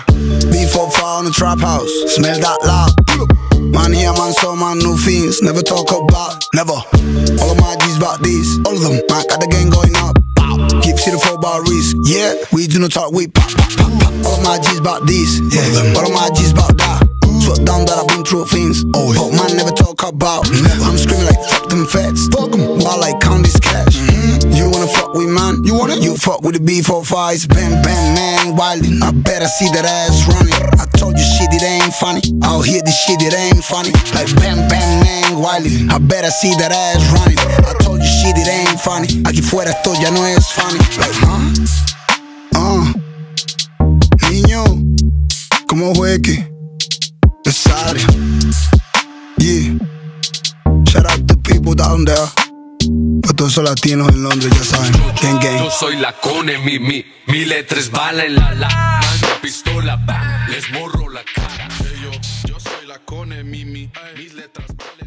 B45 on the trap house, smell that loud. Man here, man so man, new things, never talk about, never. All of my G's about these, all of them, man got the gang going up. Keep see the 4-bar risk, yeah. We do not talk, we pop, pop, pop, pop. All of my G's about these, yeah. All of my G's about that. Sweat down that I've been through things, oh, but man never talk about, never. I'm screaming like fuck them feds, fuck them, while like count this cash. You wanna fuck with man, you wanna? You fuck with the B45s, bam bam man, wildin'. I better see that ass running. I told you shit, it ain't funny. I'll hear this shit, it ain't funny. Like bam bam man, wildin'. I better see that ass running. I told you shit, it ain't funny. Aquí fuera esto ya no es funny. Like niño, ¿cómo fue que? Necesario, yeah. Shout out to people down there. Para todos esos latinos en Londres, ya saben. Gang gang. Yo soy la Cone, mi letra es bala en la mano, pistola, bam, les borro la cara. Yo soy la Cone, mis letras valen.